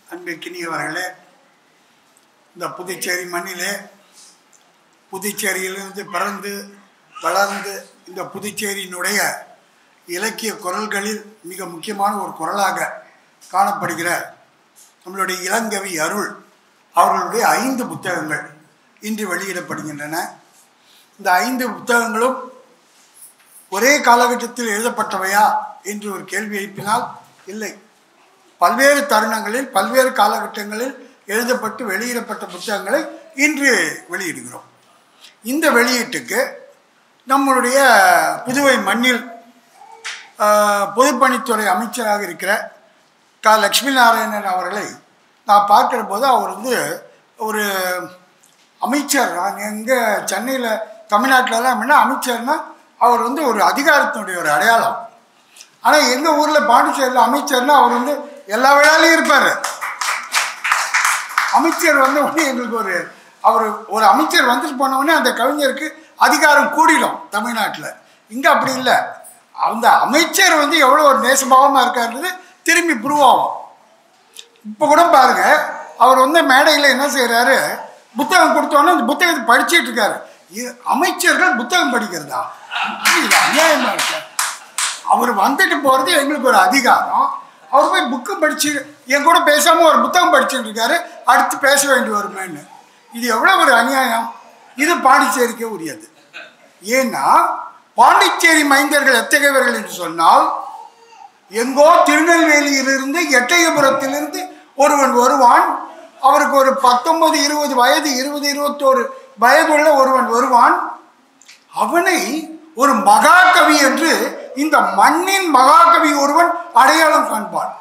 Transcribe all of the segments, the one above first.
அன்பிற்கினியவர்களே, இந்த புதுச்சேரி மண்ணிலே புதுச்சேரியிலிருந்து பிறந்து வளர்ந்து இந்த புதுச்சேரியினுடைய இலக்கிய குரல்களில் மிக முக்கியமான ஒரு குரலாக காணப்படுகிற நம்மளுடைய இளங்கவி அருள் அவர்களுடைய 5 புத்தகங்கள் இன்று வெளியிடப்படுகின்றன. இந்த 5 புத்தகங்களும் ஒரே காலகட்டத்தில் எழுதப்பட்டவையா என்று ஒரு கேள்வி எழுப்பினால் இல்லை. பல்வேறு தருணங்களில் பல்வேறு காலகட்டங்களில் எழுதப்பட்டு வெளியிடப்பட்ட புத்தகங்களை இன்று வெளியிடுகிறோம். இந்த வெளியீட்டுக்கு நம்மளுடைய புதுவை மண்ணில் பொதுப்பணித்துறை அமைச்சராக இருக்கிற லட்சுமி நாராயணன் அவர்களை நான் பார்க்குற போது அவர் ஒரு அமைச்சர். எங்கே சென்னையில் தமிழ்நாட்டிலலாம் அப்படின்னா அமைச்சர்னால் அவர் ஒரு அதிகாரத்தினுடைய ஒரு அடையாளம். ஆனால் எங்கள் ஊரில் பாண்டிச்சேரியில் அமைச்சர்னா அவர் எல்லா வேளாலையும் இருப்பார். அமைச்சர் உடனே எங்களுக்கு ஒரு அமைச்சர் வந்துட்டு போனவுடனே அந்த கவிஞருக்கு அதிகாரம் கூடிடும் தமிழ்நாட்டில். இங்கே அப்படி இல்லை. அந்த அமைச்சர் எவ்வளோ ஒரு நேசபாவமாக இருக்காருன்றது திரும்பி ப்ரூவ் ஆகும். இப்போ கூட பாருங்க, அவர் மேடையில் என்ன செய்கிறாரு, புத்தகம் கொடுத்தோன்னே அந்த புத்தகத்தை படிச்சுட்டு இருக்காரு. அமைச்சர்கள் புத்தகம் படிக்கிறதா? அநியாயமாக இருக்க. அவர் வந்துட்டு போகிறது எங்களுக்கு ஒரு அதிகாரம். அவர் போய் புக்கு படிச்சு என் கூட பேசாமல் ஒரு புத்தகம் படிச்சுட்டு இருக்காரு. அடுத்து பேச வேண்டி வருமேன்னு. இது எவ்வளோ ஒரு அநியாயம். இது பாண்டிச்சேரிக்கே உரியது. ஏன்னா பாண்டிச்சேரி மைந்தர்கள் எத்தகையவர்கள் என்று சொன்னால், எங்கோ திருநெல்வேலியிலிருந்து எட்டயபுரத்திலிருந்து ஒருவன் வருவான். அவருக்கு ஒரு 19, 20 வயது, 20, 21 வயதுள்ள ஒருவன் வருவான். அவனை ஒரு மகாகவி என்று இந்த மண்ணின் மகாகவி ஒருவன் அடையாளம் காண்பான்.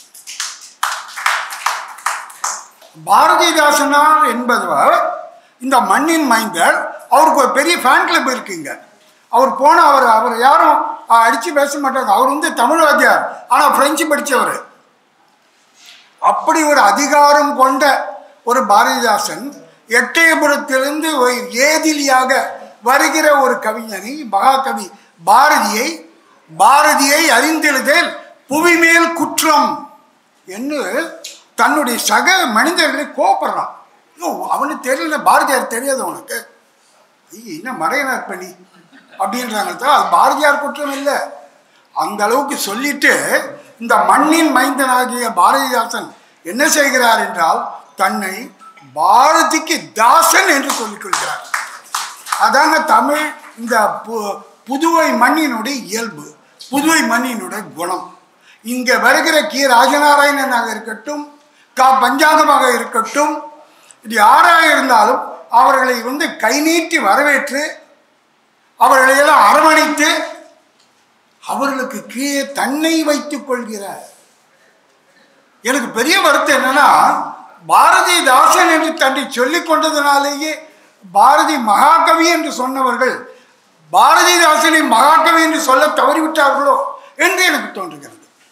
பாரதிதாசனார் என்பவர் இந்த மண்ணின் மைந்தர். அவருக்கு ஒரு பெரிய ஃபேன் கிளப் இருக்குங்க. அவர் போனால் அவர் யாரும் அடித்து பேச மாட்டாங்க. அவர் தமிழ் வாத்தியார், ஆனால் பிரெஞ்சு படித்தவர். அப்படி ஒரு அதிகாரம் கொண்ட ஒரு பாரதிதாசன் எட்டயபுரத்திலிருந்து ஏதிலியாக வருகிற ஒரு கவிஞனை, மகாகவி பாரதியை அறிந்தெழுதல் புவிமேல் குற்றம் என்று தன்னுடைய சக மனிதர்களை கோபப்படுறான். அவனுக்கு தெரியல, பாரதியார் தெரியாது அவனுக்கு. என்ன மறையனார் பண்ணி அப்படின்றாங்க. அது பாரதியார் குற்றம் இல்லை. அந்த அளவுக்கு சொல்லிட்டு இந்த மண்ணின் மைந்தனாகிய பாரதிதாசன் என்ன செய்கிறார் என்றால், தன்னை பாரதிக்கு தாசன் என்று சொல்லிக் கொள்கிறார். அதாங்க தமிழ், இந்த புதுவை மண்ணினுடைய இயல்பு, புதுவை மண்ணினுடைய குணம். இங்கே வருகிற ராஜநாராயணனாக இருக்கட்டும், பஞ்சாங்கமாக இருக்கட்டும், இது யாராக இருந்தாலும் அவர்களை கை நீட்டி வரவேற்று அவர்களையெல்லாம் அரவணைத்து அவர்களுக்கு கீழே தன்னை வைத்துக் கொள்கிறார். எனக்கு பெரிய வருத்தம் என்னன்னா, பாரதிதாசன் என்று தன்னை சொல்லிக் கொண்டதினாலேயே பாரதி மகாகவி என்று சொன்னவர்கள் பாரதிதாசனை மகாகவி என்று சொல்ல தவறிவிட்டார்களோ என்று எனக்கு தோன்றுகிறது.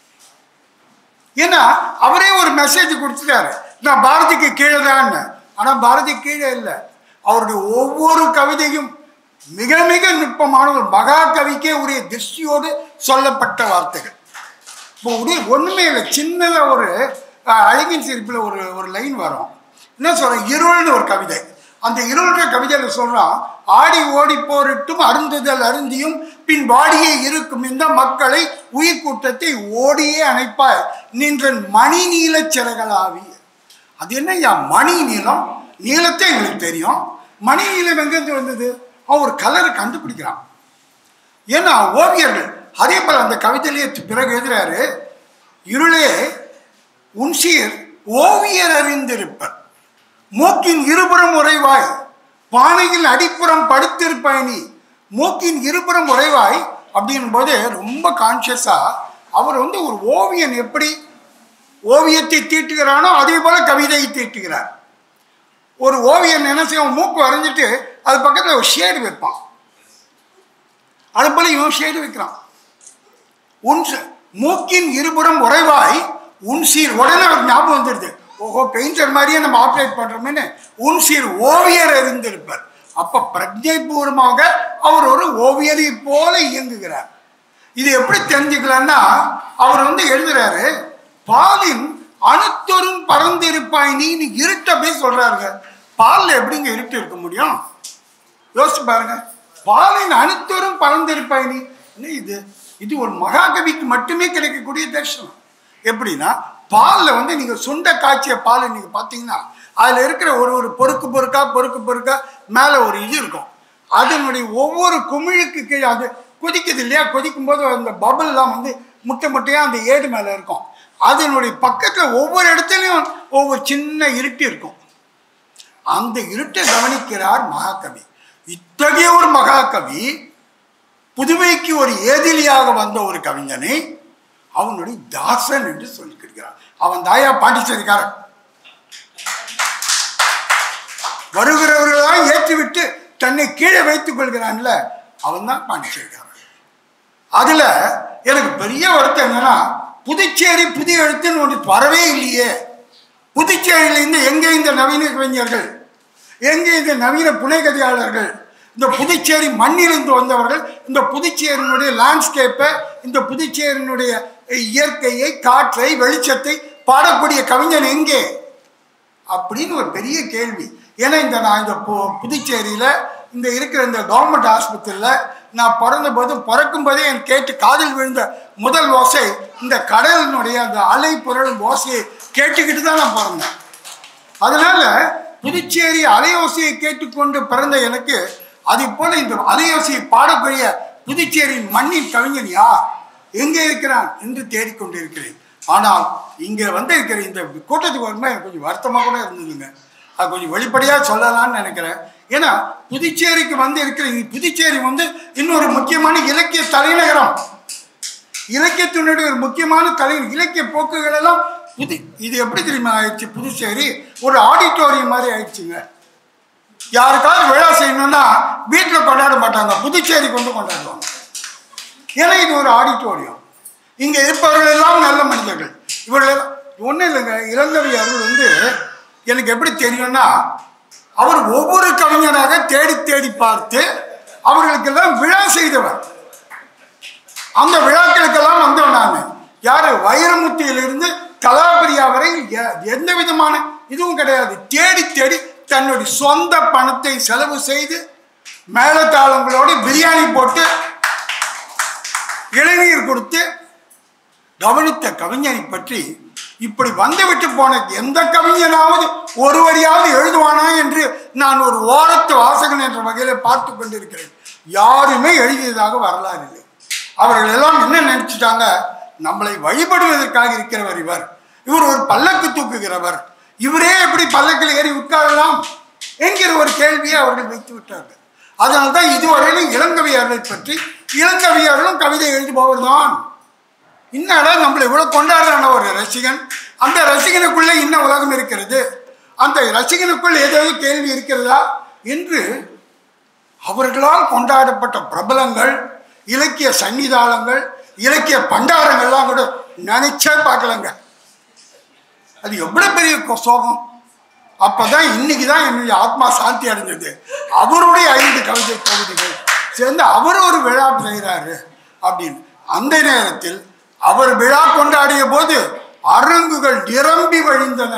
ஏன்னா அவரே ஒரு மெசேஜ் கொடுத்துட்டாரு, நான் பாரதிக்கு கீழே தான். ஆனால் பாரதி கீழே இல்லை. அவருடைய ஒவ்வொரு கவிதையும் மிக மிக நுட்பமான ஒரு மகாகவிக்கே உரிய திருஷ்டியோடு சொல்லப்பட்ட வார்த்தைகள். இப்போ ஒன்றுமே இல்லை. சின்னதாக ஒரு அழகின் சிரிப்பில் ஒரு லைன் வரும். என்ன சொல்கிறேன், இருள்னு ஒரு கவிதை. அந்த இருள்ற கவிதையில் சொல்கிறான், ஆடி ஓடி போரிட்டும் அருந்துதல் அருந்தியும் பின் வாடியே இருக்கும் இந்த மக்களை உயிர் கூட்டத்தை ஓடியே அணைப்பாய் நின்றன் மணி நீல சிறகலாவி. அது என்ன மணி நீளம்? நீளத்தை எங்களுக்கு தெரியும். மணி நீளம் எங்கேருந்து வந்தது? அவன் ஒரு கலரை கண்டுபிடிக்கிறான். ஏன்னா ஓவியர்கள் அதே போல் அந்த கவிதையிலேயே பிறகு எழுதுறாரு, இருளே உன்சீர் ஓவியர் அறிந்திருப்பர் மூக்கின் இருபுறம் உறைவாய் பானையில் அடிப்புறம் படுத்திருப்பயணி. மூக்கின் இருபுறம் உறைவாய் அப்படின் போது ரொம்ப கான்சியஸா அவர் ஒரு ஓவியன் எப்படி ஓவியத்தை தீட்டுகிறானோ அதே போல கவிதையை தீட்டுகிறார். ஒரு ஓவியன் என்ன செய்வான், மூக்கு வரைஞ்சிட்டு அது பக்கத்தில் ஒரு ஷேடு வைப்பான். அது போல இவன் ஷேடு வைக்கிறான். மூக்கின் இருபுறம் உறைவாய் உன்சீர். உடனே அவருக்கு ஞாபகம் வந்துடுது, ஓஹோ பெயிண்டர் மாதிரியே நம்ம ஆப்ரேட் பண்றோமேன்னு. உன்சீர் ஓவியர் அறிந்திருப்பார். அப்ப பிரஜை பூர்வமாக அவர் ஒரு ஓவியரை போல இயங்குகிறார். இது எப்படி தெரிஞ்சுக்கலாம்னா, அவர் எழுதுறாரு, பாலின் அணுத்தொரும் பறந்திருப்பாய் நீன்னு இருட்ட போய் சொல்றாருங்க. பால்ல எப்படிங்க இருட்டு இருக்க முடியும்? யோசிச்சு பாருங்க. பாலின் அணுத்தொரும் பறந்திருப்பாய் நீ. இது இது ஒரு மகாகவிக்கு மட்டுமே கிடைக்கக்கூடிய தரிசனம். எப்படின்னா, பாலில் வந்து நீங்கள் சுண்ட காய்ச்சிய பாலை நீங்கள் பார்த்தீங்கன்னா அதில் இருக்கிற ஒரு பொறுக்கு பொறுக்கா மேலே ஒரு இது இருக்கும். அதனுடைய ஒவ்வொரு குமிழுக்கு கீழே அது கொதிக்குது இல்லையா, கொதிக்கும் போது அந்த பபுள்லாம் வந்து முட்டையாக அந்த ஏடு மேலே இருக்கும். அதனுடைய பக்கத்தில் ஒவ்வொரு இடத்துலையும் ஒவ்வொரு சின்ன இருட்டு இருக்கும். அந்த இருட்டை கவனிக்கிறார் மகாகவி. இத்தகைய ஒரு மகாகவி புதுவைக்கு ஒரு ஏதிலியாக வந்த ஒரு கவிஞனை அவனுடைய தாசன் என்று சொல்லிக்கிறார். அவன் தாயா பாண்டிச்சேரிக்காரன். வருகிறவர்களாக ஏற்றிவிட்டு தன்னை கீழே வைத்துக் கொள்கிறான்ல, அவன் தான் பாண்டிச்சேரிக்காரன். அதுல எனக்கு பெரிய வருத்தம் என்னன்னா, புதுச்சேரி புதிய எழுத்துன்னு ஒன்று வரவே இல்லையே. புதுச்சேரியிலிருந்து எங்கே இந்த நவீன கவிஞர்கள், எங்கே இந்த நவீன புனைகதையாளர்கள், இந்த புதுச்சேரி மண்ணிலிருந்து வந்தவர்கள், இந்த புதுச்சேரியினுடைய லேண்ட்ஸ்கேப்பை, இந்த புதுச்சேரியினுடைய இயற்கையை, காற்றை, வெளிச்சத்தை பாடக்கூடிய கவிஞன் எங்கே அப்படின்னு ஒரு பெரிய கேள்வி. ஏன்னா நான் இந்த புதுச்சேரியில் இந்த இருக்கிற இந்த கவர்மெண்ட் ஆஸ்பத்திரியில் நான் பிறக்கும் போதே என் கேட்டு காதில் விழுந்த முதல் ஓசை இந்த கடலினுடைய அந்த அலை புரளும் ஓசையை கேட்டுக்கிட்டு தான் நான் பிறந்தேன். அதனால புதுச்சேரி அலையோசையை கேட்டுக்கொண்டு பிறந்த எனக்கு அதை போல இந்த அலையோசையை பாடக்கூடிய புதுச்சேரியின் மண்ணின் கவிஞன் யார், எங்கே இருக்கிறான் என்று தேடிக்கொண்டிருக்கிறேன். ஆனால் இங்கே இருக்கிற இந்த கூட்டத்துக்கு வரும்போது எனக்கு கொஞ்சம் வருத்தமாக கூட இருந்ததுங்க. அது கொஞ்சம் வெளிப்படையாக சொல்லலாம்னு நினைக்கிறேன். ஏன்னா புதுச்சேரிக்கு இருக்கிற புதுச்சேரி இன்னொரு முக்கியமான இலக்கிய தலைநகரம், இலக்கியத்தினுடைய ஒரு முக்கியமான தலைநகர். இலக்கிய போக்குகள் எல்லாம் இது எப்படி தெரியுமா ஆயிடுச்சு? புதுச்சேரி ஒரு ஆடிட்டோரியம் மாதிரி ஆயிடுச்சுங்க. யாருக்காவது விழா செய்யணும்னா வீட்டில் கொண்டாட மாட்டாங்க, புதுச்சேரி கொண்டாடுவாங்க. ஏன்னா இது ஒரு ஆடிட்டோரியம். இங்கே இருப்பவர்கள் எல்லாம் நல்ல மனிதர்கள். இவர்கள் ஒன்றும் இல்லைங்க. இளங்கவி அவர்கள் எனக்கு எப்படி தெரியும்னா, அவர் ஒவ்வொரு கவிஞராக தேடி தேடி பார்த்து அவர்களுக்கெல்லாம் விழா செய்தவர். அந்த விழாக்களுக்கெல்லாம் வந்தவன் நான். யாரு? வைரமுத்தியிலிருந்து கலாபரியா வரை எந்த விதமான இதுவும் கிடையாது. தேடி தேடி தன்னுடைய சொந்த பணத்தை செலவு செய்து மேலத்தாளங்களோடு பிரியாணி போட்டு இளநீர் கொடுத்து கவனித்த கவிஞனை பற்றி இப்படி வந்துவிட்டு போன எந்த கவிஞனாவது ஒரு வரியாவது எழுதுவானா என்று நான் ஒரு ஓரத்து வாசகன் என்ற வகையில் பார்த்து கொண்டிருக்கிறேன். யாருமே எழுதியதாக வரலாறு இல்லை. அவர்கள் எல்லாம் என்ன நினைச்சிட்டாங்க? நம்மளை வழிபடுவதற்காக இருக்கிறவர் இவர், இவர் ஒரு பல்லக்கு தூக்குகிறவர், இவரே எப்படி பல்லக்கில் ஏறி உட்காரலாம் என்கிற ஒரு கேள்வியை அவர்கள் வைத்து விட்டார்கள். அதனால்தான் இதுவரையிலும் இளங்கவியார்களை பற்றி இளங்கவியார்களும் கவிதை எழுதுபவர் தான். இன்னும் நம்மளை இவ்வளவு கொண்டாடுறான ஒரு ரசிகன், அந்த ரசிகனுக்குள்ளே இன்னும் உலகம் இருக்கிறது, அந்த ரசிகனுக்குள் ஏதாவது கேள்வி இருக்கிறதா என்று அவர்களால் கொண்டாடப்பட்ட பிரபலங்கள், இலக்கிய சன்னிதானங்கள், இலக்கிய பண்டாரங்கள்லாம் கூட நினைச்சே பார்க்கலங்க. அது எவ்வளவு பெரிய சோகம். அப்பதான் இன்னைக்குதான் என்னுடைய ஆத்மா சாந்தி அடைஞ்சது. அவருடைய 5 கவிதை தொகுதிகள் சேர்ந்து அவர் ஒரு விழா செய்கிறாரு அப்படின்னு. அந்த நேரத்தில் அவர் விழா கொண்டாடிய போது அரங்குகள் நிரம்பி வழிந்தன.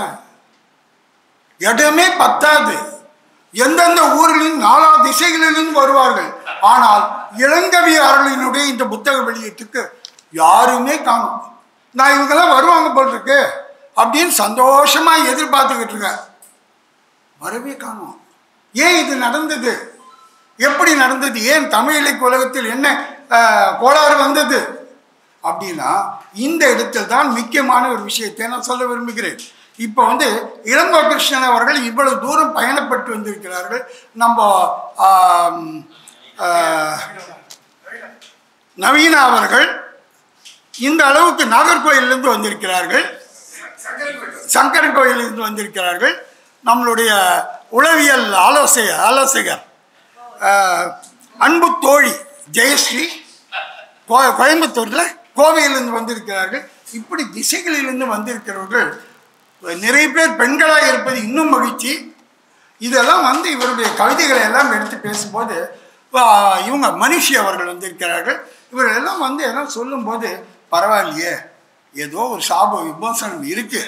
இடமே பத்தாது. எந்தெந்த ஊர்களின் 4 திசைகளிலிருந்து வருவார்கள். ஆனால் இளங்கவியார்களினுடைய இந்த புத்தக வெளியீட்டுக்கு யாருமே காணும். நான் இவங்கெல்லாம் வருவாங்க போல் இருக்கு அப்படின்னு சந்தோஷமா எதிர்பார்த்துக்கிட்டு இருக்கேன். வரவே காணும். ஏன் இது நடந்தது? எப்படி நடந்தது? ஏன் தமிழ் இலக்கிய உலகத்தில் என்ன கோளாறு வந்தது அப்படின்னா, இந்த இடத்தில் தான் முக்கியமான ஒரு விஷயத்தை நான் சொல்ல விரும்புகிறேன். இப்போ இளங்கோ கிருஷ்ணன் அவர்கள் இவ்வளவு தூரம் பயணப்பட்டு வந்திருக்கிறார்கள். நம்ம நவீனா அவர்கள் இந்த அளவுக்கு நாகர்கோயிலிருந்து வந்திருக்கிறார்கள், சங்கரன் கோயிலிருந்து வந்திருக்கிறார்கள். நம்மளுடைய உளவியல் ஆலோசகர் அன்பு தோழி ஜெயஸ்ரீ கோயம்புத்தூரில் கோவையிலிருந்து வந்திருக்கிறார்கள். இப்படி திசைகளிலிருந்து வந்திருக்கிறவர்கள் நிறைய பேர் பெண்களாக இருப்பது இன்னும் மகிழ்ச்சி. இதெல்லாம் இவருடைய கவிதைகளை எல்லாம் எடுத்து பேசும்போது இவங்க மனுஷி அவர்கள் வந்திருக்கிறார்கள். இவர்கள் எல்லாம் எல்லாம் சொல்லும்போது பரவாயில்லையே, ஏதோ ஒரு சாப விமோசனம் இருக்கு.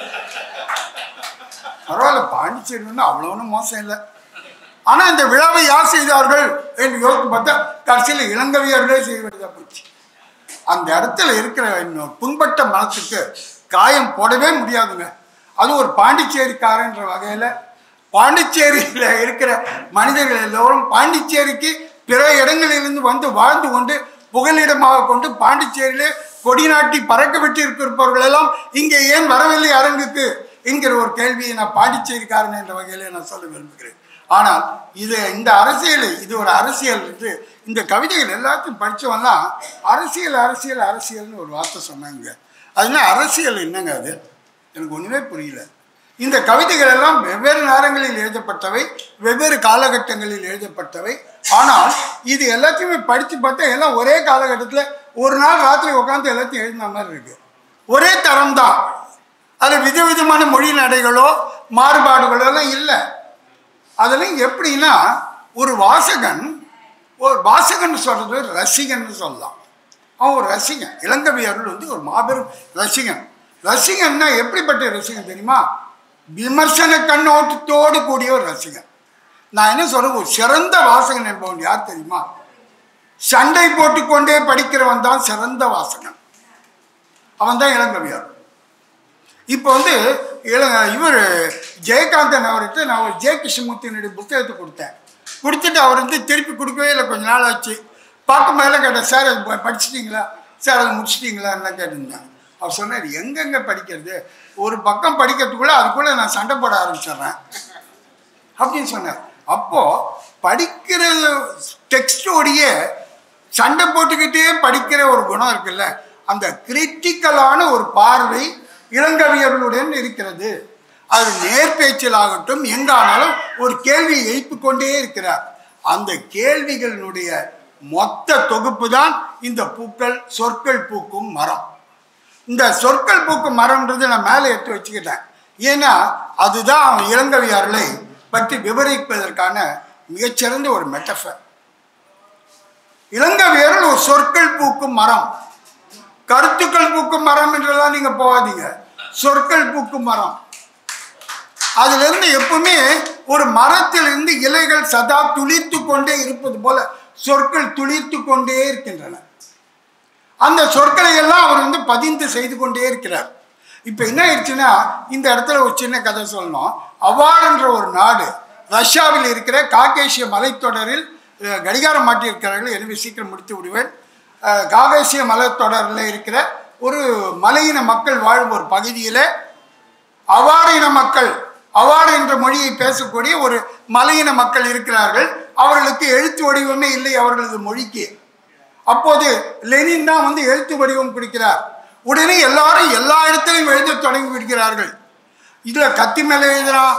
பரவாயில்ல, பாண்டிச்சேரி வந்து அவ்வளோன்னு மோசம் இல்லை. ஆனால் இந்த விழாவை யார் செய்தார்கள் என்று யோசித்து பார்த்தா கடைசியில் இளங்கவியர்களே செய்ய வேண்டியதாக போச்சு. அந்த இடத்துல இருக்கிற புண்பட்ட மனசுக்கு காயம் போடவே முடியாதுங்க. அது ஒரு பாண்டிச்சேரிக்காரன்ற வகையில் பாண்டிச்சேரியில் இருக்கிற மனிதர்கள் எல்லோரும் பாண்டிச்சேரிக்கு பிற இடங்களிலிருந்து வந்து வாழ்ந்து கொண்டு புகலிடமாக கொண்டு பாண்டிச்சேரியிலே கொடி நாட்டி பறக்க விட்டு இருப்பவர்கள் எல்லாம் இங்கே ஏன் வரவில்லை அரங்குக்கு என்கிற ஒரு கேள்வியை நான் பாண்டிச்சேரிக்காரன் என்ற வகையிலே நான் சொல்ல விரும்புகிறேன். ஆனால் இந்த அரசியல், இது ஒரு அரசியல் என்று இந்த கவிதைகள் எல்லாத்தையும் படித்தவெல்லாம் அரசியல் அரசியல் அரசியல்னு ஒரு வார்த்தை சொன்னாங்க. அதனால அரசியல் என்னங்க அது எனக்கு ஒன்றுமே புரியல. இந்த கவிதைகள் எல்லாம் வெவ்வேறு நேரங்களில் எழுதப்பட்டவை, வெவ்வேறு காலகட்டங்களில் எழுதப்பட்டவை. ஆனால் இது எல்லாத்தையுமே படித்து பார்த்தா எல்லாம் ஒரே காலகட்டத்தில் ஒரு நாள் ராத்திரி உட்காந்து எல்லாத்தையும் எழுதின மாதிரி இருக்கு. ஒரே தரம் தான். அதில் விதவிதமான மொழி நடைகளோ மாறுபாடுகளோ எல்லாம் இல்லை. அதெல்லாம் எப்படின்னா ஒரு வாசகன் சொல்றது ரசிகன் சொல்லலாம். அவன் ஒரு ரசிகன். இளங்கவி அருள் வந்து ஒரு மாபெரும் ரசிகன். ரசிகன்னா எப்படிப்பட்ட ரசிகன் தெரியுமா? விமர்சன கண்ணோட்டத்தோடு கூடிய ஒரு ரசிகன். நான் என்ன சொல்றேன், ஒரு சிறந்த வாசகன் என்பவன் யார் தெரியுமா? சண்டை போட்டுக்கொண்டே படிக்கிறவன் தான் சிறந்த வாசகன். அவன் தான் இளங்கவியார். இப்போ வந்து இவர் ஜெயகாந்தன் அவர்கிட்ட நான் ஒரு ஜெய கிருஷ்ணமூர்த்தியினுடைய புத்தகத்தை கொடுத்துட்டு அவர் வந்து திருப்பி கொடுக்கவே இல்லை. கொஞ்ச நாள் ஆச்சு. பார்க்கும் மேலே கேட்டேன், சார் அது படிச்சிட்டிங்களா, சார் அதை முடிச்சிட்டிங்களான்னு கேட்டிருந்தேன். அவர் சொன்னார், எங்கெங்கே படிக்கிறது, ஒரு பக்கம் படிக்கிறதுக்குள்ளே அதுக்குள்ளே நான் சண்டை போட ஆரம்பிச்சிடுறேன் அப்படின்னு சொன்னார். அப்போது படிக்கிற டெக்ஸ்டோடைய சண்டை போட்டுக்கிட்டே படிக்கிற ஒரு குணம் இருக்குல்ல, அந்த கிரிட்டிக்கலான ஒரு பார்வை இளங்கவியர்களுடன் இருக்கிறது. அது நேர்பேச்சிலாகட்டும் எங்கானாலும் ஒரு கேள்வியை எழுப்பி கொண்டே இருக்கிறார். அந்த கேள்விகளினுடைய மொத்த தொகுப்பு தான் இந்த பூக்கள், சொற்கள் பூக்கும் மரம். இந்த சொற்கள் பூக்கும் மரம்ன்றது நான் மேலே எடுத்து வச்சுக்கிட்டேன். ஏன்னா அதுதான் அவன் இளங்கவியார்களை பற்றி விவரிப்பதற்கான மிகச்சிறந்த ஒரு மெட்டஃபர். இளங்கவியர்கள் ஒரு சொற்கள் பூக்கும் மரம், கருத்துக்கள் பூக்கும் மரம் என்றெல்லாம் நீங்க போகாதீங்க. சொற்கள் பூக்கும் மரம். அதுல இருந்து எப்பவுமே ஒரு மரத்திலிருந்து இலைகள் சதா துளிர்த்து கொண்டே இருப்பது போல சொற்கள் துளிர்த்து கொண்டே இருக்கின்றன. அந்த சொற்களை எல்லாம் அவர் வந்து பதிந்து செய்து கொண்டே இருக்கிறார். இப்ப என்ன ஆயிடுச்சுன்னா, இந்த இடத்துல ஒரு சின்ன கதை சொல்லணும். அவார் என்ற ஒரு நாடு ரஷ்யாவில் இருக்கிற காகேசிய மலைத்தொடரில் கடிகாரம் மாட்டியிருக்கிறார்கள். எனவே சீக்கிரம் முடித்து விடுவேன். காகேசிய மலைத்தொடரில் இருக்கிற ஒரு மலையின மக்கள் வாழும் ஒரு பகுதியில் அவாரின மக்கள், அவார் என்ற மொழியை பேசக்கூடிய ஒரு மலையின மக்கள் இருக்கிறார்கள். அவர்களுக்கு எழுத்து வடிவமே இல்லை அவர்களது மொழிக்கு. அப்போது லெனின் தான் வந்து எழுத்து வடிவம் கொடுக்கிறார். உடனே எல்லாரும் எல்லா இடத்திலையும் எழுத தொடங்கி விடுகிறார்கள். இதில் கத்தி மேலே எழுதுறான்,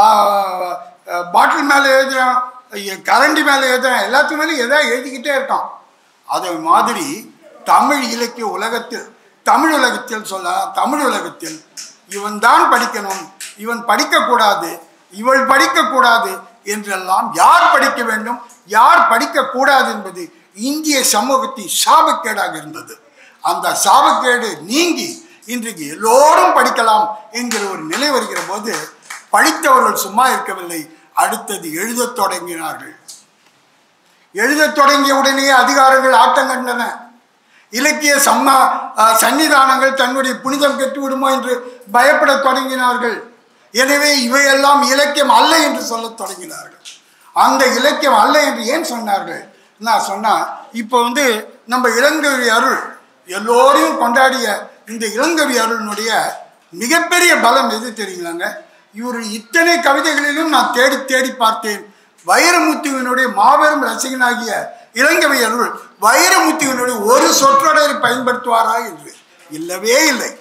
பாட்டில் மேலே எழுதுறான், கரண்டி மேலே எழுதுறான், எல்லாத்து மேலேயும் எதாவது எழுதிக்கிட்டே இருக்கான். அதை மாதிரி தமிழ் இலக்கிய உலகத்தில், தமிழ் உலகத்தில் சொல்லலாம், தமிழ் உலகத்தில் இவன் தான் படிக்கணும், இவன் படிக்கக்கூடாது, இவள் படிக்கக்கூடாது என்றெல்லாம் யார் படிக்க வேண்டும், யார் படிக்கக்கூடாது என்பது இந்திய சமூகத்தின் சாபக்கேடாக இருந்தது. அந்த சாபக்கேடு நீங்கி இன்றைக்கு எல்லோரும் படிக்கலாம் என்கிற ஒரு நிலை வருகிற போது படித்தவர்கள் சும்மா இருக்கவில்லை, அடுத்தது எழுதத் தொடங்கினார்கள். எழுதத் தொடங்கிய உடனே அதிகாரங்கள் ஆட்டம் கண்டன. இலக்கிய சன்னிதானங்கள் தன்னுடைய புனிதம் கெட்டுவிடுமோ என்று பயப்பட தொடங்கினார்கள். எனவே இவையெல்லாம் இலக்கியம் அல்ல என்று சொல்ல தொடங்கினார்கள். அந்த இலக்கியம் அல்ல என்று ஏன் சொன்னார்கள்? நான் சொன்னா, இப்போ வந்து நம்ம இளங்கவி அருள் எல்லோரையும் கொண்டாடிய இந்த இளங்கவி அருளினுடைய மிகப்பெரிய பலம் எது தெரியுங்களாங்க? இவர் இத்தனை கவிதைகளிலும் நான் தேடி தேடி பார்த்தேன். வைரமுத்துவினுடைய மாபெரும் ரசிகனாகிய இளங்கவி அருள் வைரமுத்துவினுடைய ஒரு சொற்றொடரை பயன்படுத்துவாரா என்று இல்லவே இல்லை.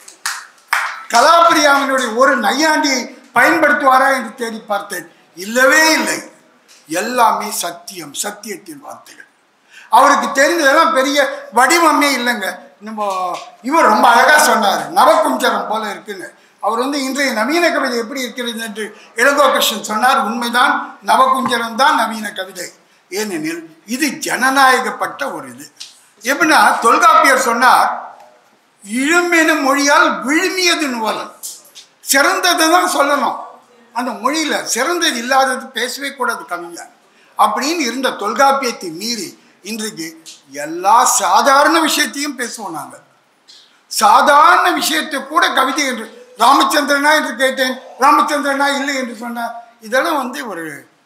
கலாபிரியாவினுடைய ஒரு நையாண்டியை பயன்படுத்துவாரா என்று தேடி பார்த்தேன், இல்லவே இல்லை. எல்லாமே சத்தியம், சத்தியத்தின் வார்த்தைகள். அவருக்கு தெரிந்ததெல்லாம் பெரிய வடிவமே இல்லைங்க. நம்ம இவர் ரொம்ப அழகா சொன்னார், நவகுஞ்சரம் போல இருக்குன்னு. அவர் வந்து இன்றைய நவீன கவிதை எப்படி இருக்கிறது என்று இளங்கோ கிருஷ்ணன் சொன்னார். உண்மைதான், நவகுஞ்சரம் தான் நவீன கவிதை. ஏனெனில் இது ஜனநாயகப்பட்ட ஒரு இது. எப்படின்னா, தொல்காப்பியர் சொன்னார், இழுமென மொழியால் விழுமியது நுவலன். சிறந்ததை தான் சொல்லணும், அந்த மொழியில சிறந்தது இல்லாதது பேசவே கூடாது கவிஞர் அப்படின்னு இருந்த தொல்காப்பியத்தை மீறி இன்றைக்கு எல்லா சாதாரண விஷயத்தையும் பேசுவோம். நாங்கள் சாதாரண விஷயத்தை கூட கவிதை என்று ராமச்சந்திரனா என்று கேட்டேன், ராமச்சந்திரனா இல்லை என்று சொன்னார். இதெல்லாம் ஒரு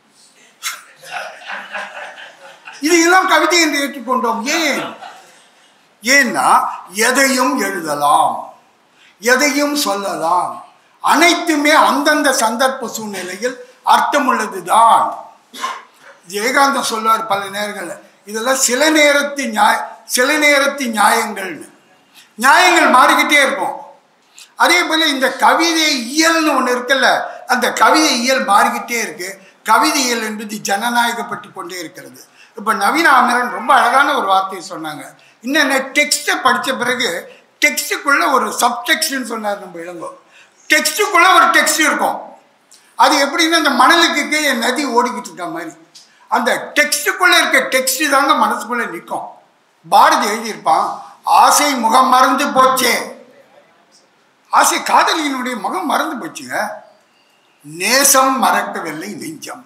இதையெல்லாம் கவிதை என்று ஏற்றுக்கொண்டோம். ஏன்னா எதையும் எழுதலாம், எதையும் சொல்லலாம், அனைத்துமே அந்தந்த சந்தர்ப்ப சூழ்நிலையில் அர்த்தமுள்ளதுதான். ஜெயகாந்தன் சொல்வார் பல நேரங்களில், இதெல்லாம் சில நேரத்தின் நியாயங்கள் மாறிக்கிட்டே இருக்கும். அதே போல இந்த கவிதை இயல்னு ஒன்று இருக்குல்ல, அந்த கவிதை இயல் மாறிக்கிட்டே இருக்கு. கவிதை இயல் என்பது ஜனநாயகப்பட்டு கொண்டே இருக்கிறது. இப்போ நவீன அமரன் ரொம்ப அழகான ஒரு வார்த்தையை சொன்னாங்க. இன்னொன்று, டெக்ஸ்ட்டை படித்த பிறகு டெக்ஸ்ட்டுக்குள்ள ஒரு சப்டெக்ஸ்ட்னு சொன்னார் நம்ம இளங்கோ. டெக்ஸ்ட்டுக்குள்ள ஒரு டெக்ஸ்ட் இருக்கும். அது எப்படின்னா இந்த மணலுக்கு கீழே நதி ஓடிக்கிட்டு இருக்க மாதிரி அந்த டெக்ஸ்ட்டுக்குள்ள இருக்க டெக்ஸ்ட் தாங்க மனசுக்குள்ள நிற்கும். பாரதி எழுதியிருப்பான், ஆசை முகம் மறந்து போச்சே, ஆசை காதலியினுடைய முகம் மறந்து போச்சுங்க, நேசம் மறக்கவில்லை நெஞ்சம்.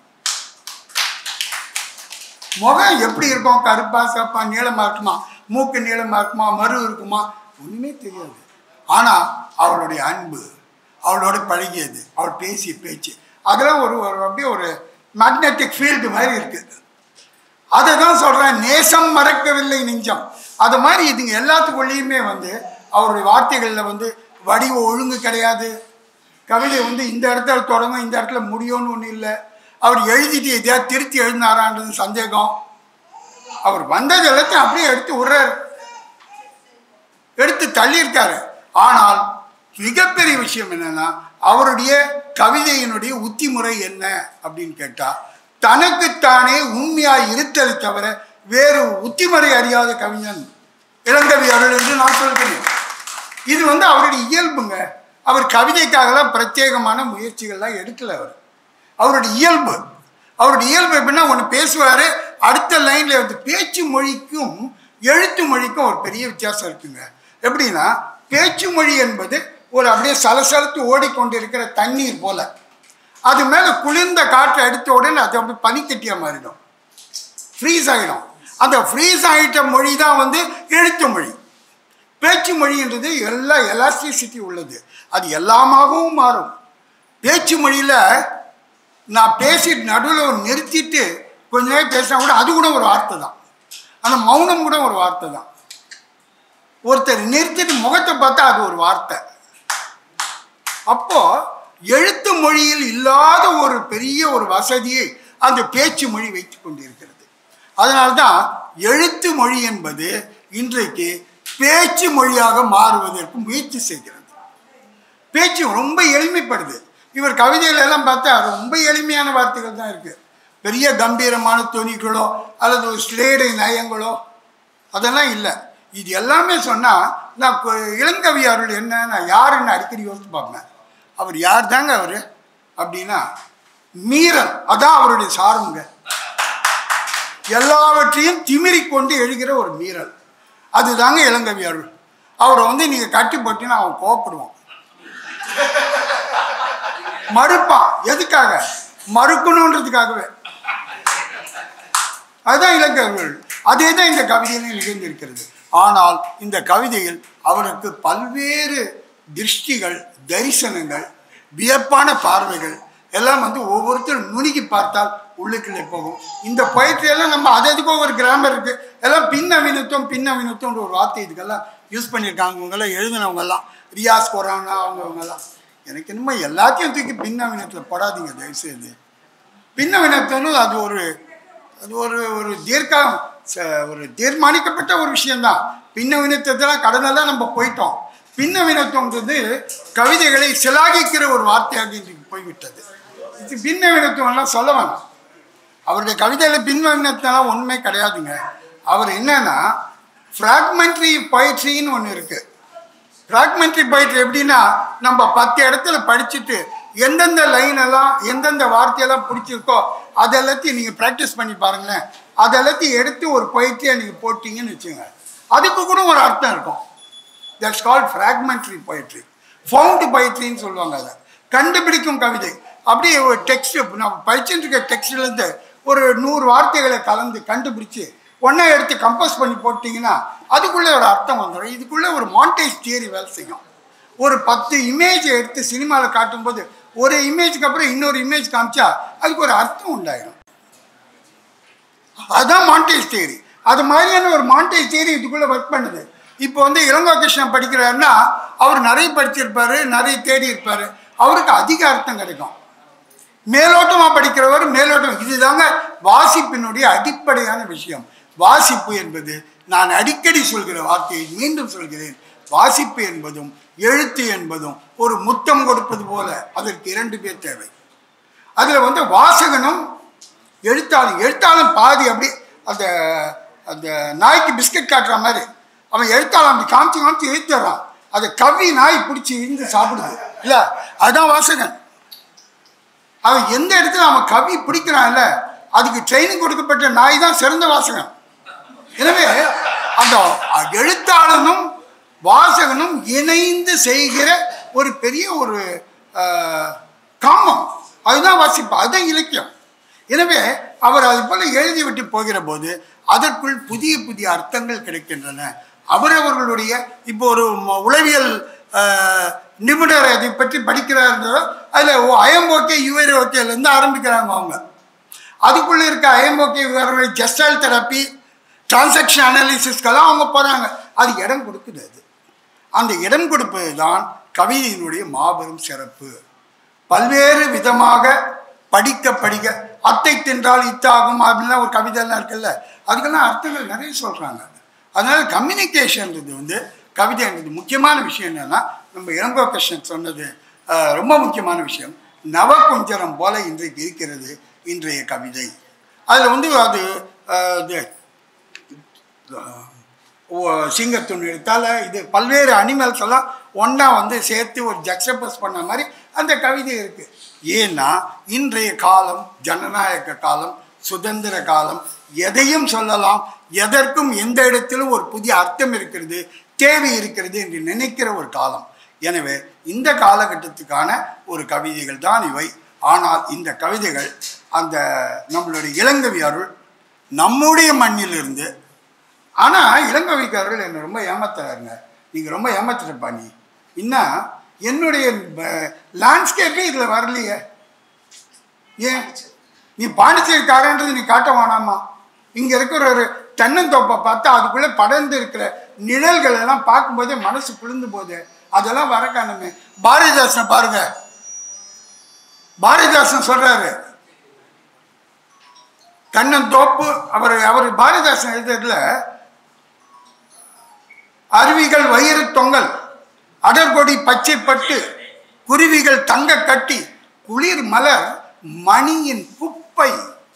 முகம் எப்படி இருக்கும், கருப்பா சப்பா நீளமா இருக்குமா, மூக்கு நீளமா இருக்குமா, மறு இருக்குமா, ஒண்ணுமே தெரியாது. ஆனா அவளுடைய அன்பு, அவளோட பழகியது, அவள் பேசிய பேச்சு, அதெல்லாம் அப்படியே ஒரு மேக்னெட்டிக் ஃபீல்டு மாதிரி இருக்கு. அதை தான் சொல்றேன், நேசம் மறக்கவில்லை நெஞ்சம். அது மாதிரி இதுங்க எல்லாத்துக்குள்ளேயுமே அவருடைய வார்த்தைகளில் வடிவ ஒழுங்கு கிடையாது. கவிதை இந்த இடத்துல தொடங்கும், இந்த இடத்துல முடியும்னு ஒன்றும் இல்லை. அவர் எழுதிட்டு எதையாவது திருத்தி எழுதினாரான்றது சந்தேகம். அவர் வந்தது எல்லாத்தையும் அப்படியே எடுத்து விடுறாரு, எடுத்து தள்ளியிருக்காரு. ஆனால் மிகப்பெரிய விஷயம் என்னன்னா, அவருடைய கவிதையினுடைய உத்திமுறை என்ன அப்படின்னு கேட்டா, தனக்குத்தானே உண்மையாய் இருத்தலை தவிர வேறு உத்திமுறை அறியாத கவிஞன் இளங்கவி அருள் என்று நான் சொல்கிறேன். இது அவருடைய இயல்புங்க. அவர் கவிதைக்காகலாம் பிரத்யேகமான முயற்சிகள்லாம் எடுக்கல. அவருடைய இயல்பு எப்படின்னா, ஒன்று பேசுவார், அடுத்த லைன்ல பேச்சு மொழிக்கும் எழுத்து மொழிக்கும் ஒரு பெரிய வித்தியாசம் இருக்குங்க. எப்படின்னா, பேச்சு மொழி என்பது ஒரு அப்படியே சலசலத்து ஓடிக்கொண்டிருக்கிற தண்ணீர் போல, அது மேலே குளிர்ந்த காற்றை எடுத்த உடனே அது அப்படி பனிக்கட்டியா மாறிடும், ஃப்ரீஸ் ஆகிடும். அந்த ஃப்ரீஸ் ஆகிட்ட மொழி தான் எழுத்து மொழி. பேச்சு மொழின்றது எல்லாம் எலாஸ்டிசிட்டி உள்ளது, அது எல்லாமாகவும் மாறும். பேச்சு மொழியில் நான் பேசிட்டு நடுவில் நிறுத்திட்டு கொஞ்ச நேரம் பேசினா கூட அது கூட ஒரு வார்த்தை தான். அந்த மௌனம் கூட ஒரு வார்த்தை தான். ஒருத்தர் நிறுத்திட்டு முகத்தை பார்த்தா அது ஒரு வார்த்தை. அப்போ எழுத்து மொழியில் இல்லாத ஒரு பெரிய ஒரு வசதியை அந்த பேச்சு மொழி வைத்துக் கொண்டிருக்கிறது. அதனால்தான் எழுத்து மொழி என்பது இன்றைக்கு பேச்சு மொழியாக மாறுவதற்கு முயற்சி செய்கிறது. பேச்சு ரொம்ப எளிமைப்படுது. இவர் கவிதையில எல்லாம் பார்த்தா ரொம்ப எளிமையான வார்த்தைகள் தான் இருக்கு. பெரிய கம்பீரமான தொனிகளோ அல்லது ஒரு ஸ்லேடை நயங்களோ அதெல்லாம் இல்லை. இது எல்லாமே சொன்னால் நான் இளங்கவி அருள் என்ன, நான் யாருன்னு அடிக்கடி யோசித்து பார்ப்பேன். அவர் யார் தாங்க அவர் அப்படின்னா, மீறல், அதான் அவருடைய சாரங்க. எல்லாவற்றையும் திமிரி கொண்டு எழுகிற ஒரு மீறல், அதுதாங்க இளங்கவி அருள். அவரை நீங்கள் கட்டி போட்டினா அவன் கோவப்படுவான், மறுப்பான். எதுக்காக? மறுக்கணுன்றதுக்காகவே. அதுதான் இலங்கவி. அதே தான் இந்த கவிதையிலும் நிகழ்ந்திருக்கிறது. ஆனால் இந்த கவிதையில் அவருக்கு பல்வேறு திருஷ்டிகள், தரிசனங்கள், வியப்பான பார்வைகள் எல்லாம் ஒவ்வொருத்தரும் நுணுகி பார்த்தால் உள்ளுக்குள்ளே போகும். இந்த பொயட்ரியெல்லாம் நம்ம அதுக்கோ ஒரு கிராமர் இருக்கு, எல்லாம் பின்னவினத்துவம்ன்ற ஒரு வார்த்தை இதுக்கெல்லாம் யூஸ் பண்ணியிருக்காங்க. இவங்கெல்லாம் எழுதினவங்கெல்லாம் ரியாஸ் கொரானா அவங்கெல்லாம். எனக்கு என்னமோ எல்லாத்தையும் தூக்கி பின்னவினத்தில் போடாதீங்க தயவுசெய்து. பின்னவினத்துவம் அது ஒரு ஒரு தீர்மானிக்கப்பட்ட ஒரு விஷயம்தான். பின்னவினத்தெல்லாம் கடனெல்லாம் நம்ம போயிட்டோம். பின்னவினத்துவம்ன்றது கவிதைகளை சிலாகிக்கிற ஒரு வார்த்தையாக இன்றைக்கு போய்விட்டது. இது பின்னவினத்துவம்லாம் சொல்ல வேணாம். அவருடைய கவிதையில் பின்னவினத்தெல்லாம் ஒன்றுமே கிடையாதுங்க. அவர் என்னன்னா, ஃப்ராக்மெண்ட்ரி பொயட்ரின்னு ஒன்று இருக்குது. ஃப்ராக்மெண்ட்ரி பொயட்ரி எப்படின்னா, நம்ம 10 இடத்துல படிச்சுட்டு எந்தெந்த லைனெல்லாம் எந்தெந்த வார்த்தையெல்லாம் பிடிச்சிருக்கோ அதெல்லாத்தையும் நீங்கள் ப்ராக்டிஸ் பண்ணி பாருங்களேன். அதெல்லாத்தையும் எடுத்து ஒரு பொயட்ரியாக நீங்கள் போட்டிங்கன்னு வச்சுங்க, அதுக்கு கூட ஒரு அர்த்தம் இருக்கும். That's called fragmentary poetry. Found பொயட்ரின்னு சொல்லுவாங்க. அதை கண்டுபிடிக்கும் கவிதை. அப்படியே ஒரு டெக்ஸ்ட் நம்ம படிச்சுட்டு இருக்க டெக்ஸ்ட்லேருந்து ஒரு 100 வார்த்தைகளை கலந்து கண்டுபிடிச்சி ஒன்றா எடுத்து கம்போஸ் பண்ணி போட்டிங்கன்னா அதுக்குள்ளே ஒரு அர்த்தம் வந்துடும். இதுக்குள்ளே ஒரு மாண்டேஜ் தியரி வேலை செய்யும். ஒரு 10 இமேஜை எடுத்து சினிமாவில் காட்டும்போது ஒரு இமேஜுக்கு அப்புறம் இன்னொரு இமேஜ் காமிச்சா அதுக்கு ஒரு அர்த்தம் உண்டாயிடும். அதுதான் மாண்டேஜ் தியரி. அது மாதிரியான ஒரு மாண்டேஜ் தியரி இதுக்குள்ளே ஒர்க் பண்ணுது. இப்போ வந்து இளங்கோ கிருஷ்ணன் படிக்கிறாருன்னா அவர் நிறைய படிச்சிருப்பார், நிறைய தேடி இருப்பார், அவருக்கு அதிக அர்த்தம் கிடைக்கும். மேலோட்டமாக படிக்கிறவர் மேலோட்டம். இதுதாங்க வாசிப்பினுடைய அடிப்படையான விஷயம். வாசிப்பு என்பது, நான் அடிக்கடி சொல்கிற வார்த்தையை மீண்டும் சொல்கிறேன், வாசிப்பு என்பதும் எழுத்து என்பதும் ஒரு முத்தம் கொடுப்பது போல அதற்கு 2 பேர் தேவை. அதில் வந்து வாசகனும் எழுத்தாளன் பாதி அப்படி அந்த அந்த நாய்க்கு பிஸ்கட் காட்டுற மாதிரி அவன் எழுத்தாளன் அப்படி காமிச்சு எழுத்துறான். அதை கவி நாய் பிடிச்சி இருந்து சாப்பிடுது இல்லை, அதுதான் வாசகன். அவன் எந்த இடத்துல அவன் கவி பிடிக்கிறான் இல்லை, அதுக்கு ட்ரைனிங் கொடுக்கப்பட்ட நாய் தான் சிறந்த வாசகன். எனவே அந்த எழுத்தாளனும் வாசகனும் இணைந்து செய்கிற ஒரு பெரிய ஒரு காமம், அதுதான் வாசிப்பு, அதுதான் இலக்கியம். எனவே அவர் அது போல எழுதி விட்டு போகிற போது அதற்குள் புதிய புதிய அர்த்தங்கள் கிடைக்கின்றன. அவரவர்களுடைய இப்போ ஒரு உளவியல் நிபுணர் அதை பற்றி படிக்கிறார், அதில் ஐஎம்ஓகே யுஆர்ஓகேலேருந்து ஆரம்பிக்கிறாங்க. அவங்க அதுக்குள்ளே இருக்க ஐஎம்ஓகே யுஆர்ஓ ஜெஸ்டல் தெரப்பி, டிரான்சாக்ஷன் அனாலிசிஸ்க்கெல்லாம் அவங்க போகிறாங்க. அது இடம் கொடுக்குது. அது அந்த இடம் கொடுப்பது தான் கவிதையினுடைய மாபெரும் சிறப்பு. பல்வேறு விதமாக படிக்க அத்தை தின்றால் இத்தாகும் அப்படின்லாம் ஒரு கவிதைலாம் இருக்குல்ல, அதுக்கெல்லாம் அர்த்தங்கள் நிறைய சொல்கிறாங்க. அதனால் கம்யூனிகேஷன்றது வந்து கவிதைன்றது முக்கியமான விஷயம். என்னென்னா நம்ம இளங்கோ கிருஷ்ணன் சொன்னது ரொம்ப முக்கியமான விஷயம். நவகுஞ்சரம் போல இன்றைக்கு இருக்கிறது இன்றைய கவிதை. அதில் வந்து அது சிங்கத்துணி எடுத்தால் இது பல்வேறு அனிமல்ஸ் எல்லாம் ஒன்றா வந்து சேர்த்து ஒரு ஜக்ஸபஸ் பண்ண மாதிரி அந்த கவிதை இருக்குது. ஏன்னா இன்றைய காலம் ஜனநாயக காலம், சுதந்திர காலம், எதையும் சொல்லலாம், எதற்கும் எந்த இடத்திலும் ஒரு புதிய அர்த்தம் இருக்கிறது, தேவை இருக்கிறது என்று நினைக்கிற ஒரு காலம். எனவே இந்த காலகட்டத்துக்கான ஒரு கவிதைகள் தான் இவை. ஆனால் இந்த கவிதைகள் அந்த நம்மளுடைய இளங்கவி அருள் நம்முடைய மண்ணிலிருந்து. ஆனால் இளங்கவிக்கு அருள் என்னை ரொம்ப ஏமாத்துறாருங்க. நீங்கள் ரொம்ப ஏமாத்துறப்பா நீ. இன்னும் என்னுடைய லேண்ட்ஸ்கேப்பே இதில் வரலையே. ஏன் நீ பாண்டிச்சேரிக்காரன்றது நீ காட்ட வேணாமா? இங்கே இருக்கிற ஒரு தென்னந்தோப்பை பார்த்தா அதுக்குள்ளே படர்ந்து இருக்கிற நிழல்கள் எல்லாம் பார்க்கும்போதே மனசு குளிர்ந்து போதே, அதெல்லாம் வர காணுமே. பாரதிதாசனை பாருங்க, பாரதிதாசன் சொல்றாரு தென்னந்தோப்பு. அவர் பாரதிதாசன் எழுதுறதுல அருவிகள் வயிறு தொங்கல், அடர்கொடி பச்சை பட்டு, குருவிகள் தங்க கட்டி, குளிர் மலர் மணியின் குப்பை.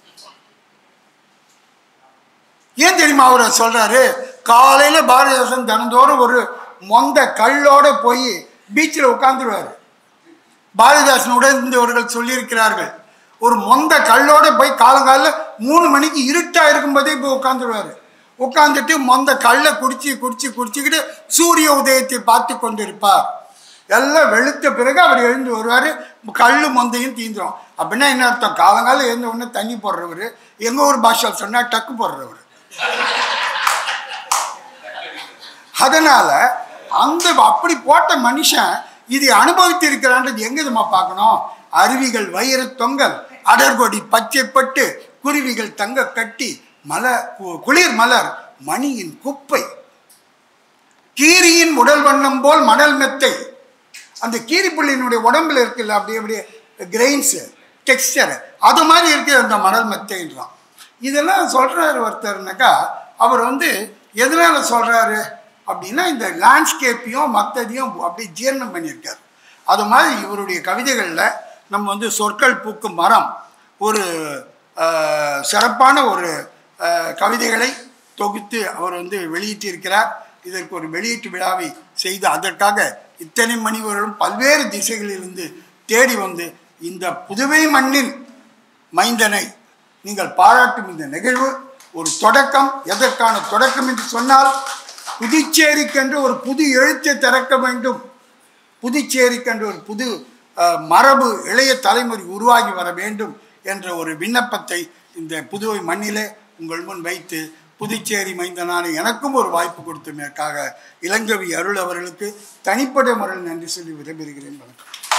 ஏன் தெரியுமா அவரை சொல்றாரு? காலையில பாரதிதாசன் தினந்தோறும் ஒரு மொந்த கல்லோட போய் பீச்சில் உட்கார்ந்துருவாரு. பாரதிதாசன் உடனவர்கள் சொல்லியிருக்கிறார்கள், ஒரு மொந்த கல்லோட போய் காலங்காலில் 3 மணிக்கு இருட்டா இருக்கும்போதே போய் உட்காந்துருவாரு. உட்காந்துட்டு மொந்த கல்லை குடிச்சுக்கிட்டு சூரிய உதயத்தை பார்த்து கொண்டிருப்பார். எல்லாம் வெளுத்த பிறகு அவர் எழுந்து வருவார், கல்லு மொந்தையும் தீந்துடும். அப்படின்னா என்ன அர்த்தம்? காலங்காலம் எழுந்த உடனே தண்ணி போடுறவர், எங்கள் ஊர் பாஷால் சொன்னால் டக்கு போடுறவர். அதனால அந்த அப்படி போட்ட மனுஷன் இதை அனுபவித்து இருக்கிறான்றது எங்க நம்ம பார்க்கணும்? அருவிகள் வயிறு தொங்கல், அடர்கொடி பச்சைப்பட்டு, குருவிகள் தங்க கட்டி, குளிர் மலர் மணியின் குப்பை, கீரியின் உடல் வண்ணம் போல் மணல் மெத்தை. அந்த கீரி புள்ளியினுடைய உடம்புல இருக்குல்ல, அப்படியே கிரெயின்ஸ் டெக்ஸ்டர் அது மாதிரி இருக்குது அந்த மணல் மெத்தைன்றான். இதெல்லாம் சொல்றாரு ஒருத்தர்னாக்கா, அவர் வந்து எதனால சொல்றாரு அப்படின்னா இந்த லேண்ட்ஸ்கேப்பையும் மற்றதையும் அப்படி ஜீரணம் பண்ணியிருக்காரு. அது மாதிரி இவருடைய கவிதைகளில் நம்ம வந்து சொற்கள் பூக்கும் மரம் ஒரு சிறப்பான ஒரு கவிதைகளை தொகுத்து அவர் வந்து வெளியிட்டிருக்கிறார். இதற்கு ஒரு வெளியீட்டு விழாவை செய்து அதற்காக இத்தனை மணிவர்களும் பல்வேறு திசைகளிலிருந்து தேடி வந்து இந்த புதுவை மண்ணின் மைந்தனை நீங்கள் பாராட்டும் இந்த நிகழ்வு ஒரு தொடக்கம். எதற்கான தொடக்கம் என்று சொன்னால், புதுச்சேரிக்கென்று ஒரு புது எழுத்தை திறக்க வேண்டும். புதுச்சேரிக்கென்று ஒரு புது மரபு இளைய தலைமுறை உருவாகி வர வேண்டும் என்ற ஒரு விண்ணப்பத்தை இந்த புதுவை மண்ணிலே உங்கள் முன் வைத்து, புதுச்சேரி மைந்தனான எனக்கும் ஒரு வாய்ப்பு கொடுத்தமைக்காக இளங்கவி அருள் அவர்களுக்கு தனிப்பட்ட முறையில் நன்றி சொல்லி விரும்புகிறேன். வணக்கம்.